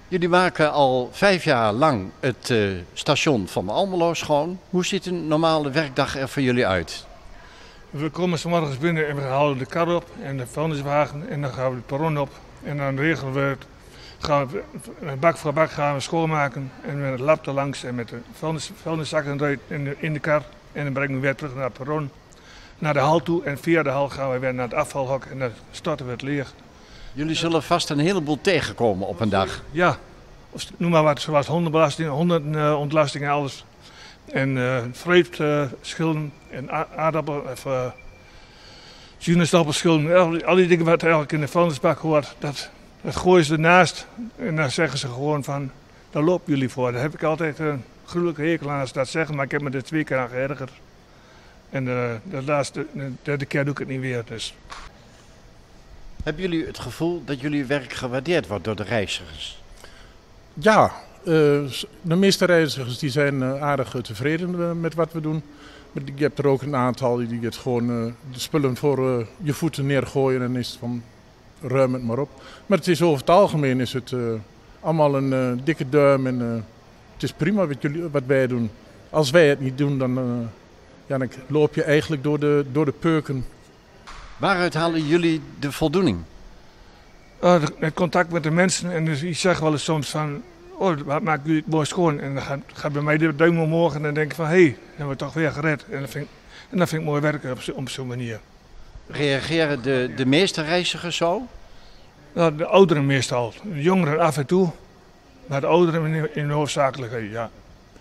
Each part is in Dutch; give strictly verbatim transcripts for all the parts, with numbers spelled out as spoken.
Jullie maken al vijf jaar lang het uh, station van Almelo schoon. Hoe ziet een normale werkdag er voor jullie uit? We komen 's morgens binnen en we halen de kar op en de vuilniswagen en dan gaan we het perron op. En dan regelen we het, gaan we bak voor bak gaan we schoonmaken en met het lab erlangs en met de vuilnis, vuilniszakken in de, in de kar. En dan brengen we weer terug naar het perron, naar de hal toe en via de hal gaan we weer naar het afvalhok en dan storten we het leeg. Jullie zullen vast een heleboel tegenkomen op een dag. Ja, of noem maar wat, zoals hondenbelasting, hondenontlasting en alles. En uh, fruitschilden uh, en aardappel, of uh, sinaasappelschilden, al, al die dingen wat eigenlijk in de vuilnisbak hoort, dat, dat gooien ze ernaast. En dan zeggen ze gewoon van, daar lopen jullie voor. Daar heb ik altijd een gruwelijke hekel aan als ze dat zeggen, maar ik heb me er twee keer aan geërgerd. En uh, de laatste, de derde keer doe ik het niet weer. Dus. Hebben jullie het gevoel dat jullie werk gewaardeerd wordt door de reizigers? Ja, uh, de meeste reizigers die zijn uh, aardig tevreden uh, met wat we doen. Maar je hebt er ook een aantal die het gewoon uh, de spullen voor uh, je voeten neergooien en is het van ruim het maar op. Maar het is over het algemeen is het uh, allemaal een uh, dikke duim en uh, het is prima wat, jullie, wat wij doen. Als wij het niet doen, dan, uh, ja, dan loop je eigenlijk door de, door de peuken. Waaruit halen jullie de voldoening? Uh, het contact met de mensen en dus ik zeg wel eens soms van, oh, wat maakt jullie het mooi schoon? En dan gaat, gaat bij mij de duim omhoog en dan denk ik van, hé, hey, hebben we toch weer gered. En dat vind ik, en dat vind ik mooi werken op, op zo'n manier. Reageren de, de meeste reizigers zo? Nou, de ouderen meestal, de jongeren af en toe, maar de ouderen in, in de hoofdzakelijkheid, ja.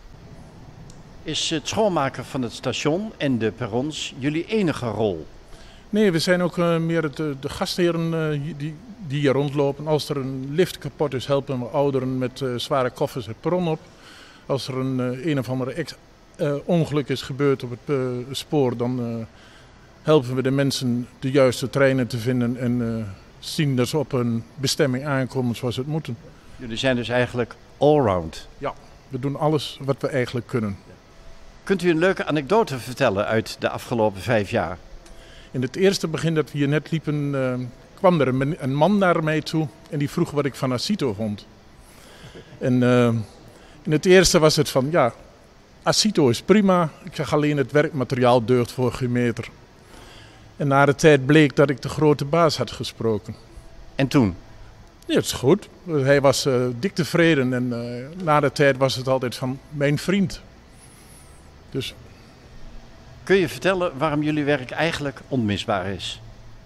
Is het schoonmaken van het station en de perrons jullie enige rol? Nee, we zijn ook uh, meer de, de gastheren uh, die, die hier rondlopen. Als er een lift kapot is, helpen we ouderen met uh, zware koffers het perron op. Als er een, uh, een of andere ex, uh, ongeluk is gebeurd op het uh, spoor, dan uh, helpen we de mensen de juiste treinen te vinden en uh, zien dat ze op een bestemming aankomen zoals het moeten. Jullie zijn dus eigenlijk allround? Ja, we doen alles wat we eigenlijk kunnen. Kunt u een leuke anekdote vertellen uit de afgelopen vijf jaar? In het eerste begin dat we hier net liepen, uh, kwam er een, een man naar mij toe en die vroeg wat ik van Acito vond. En uh, in het eerste was het van, ja, Acito is prima, ik zeg alleen het werkmateriaal deugt voor geen meter. En na de tijd bleek dat ik de grote baas had gesproken. En toen? Ja, het is goed. Hij was uh, dik tevreden en uh, na de tijd was het altijd van mijn vriend. Dus... Kun je vertellen waarom jullie werk eigenlijk onmisbaar is?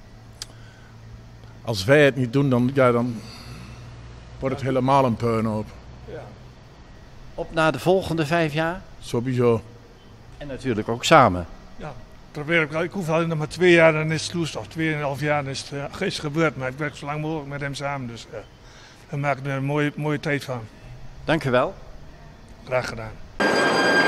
Als wij het niet doen, dan, ja, dan wordt het helemaal een puinhoop. Ja. Op naar de volgende vijf jaar? Sowieso. En natuurlijk ook samen. Ja, probeer ik, ik hoef alleen nog maar twee jaar, dan is het loest. Of tweeënhalf jaar, dan is het, uh, is het gebeurd. Maar ik werk zo lang mogelijk met hem samen, dus uh, we maken er een mooie, mooie tijd van. Dank u wel. Graag gedaan.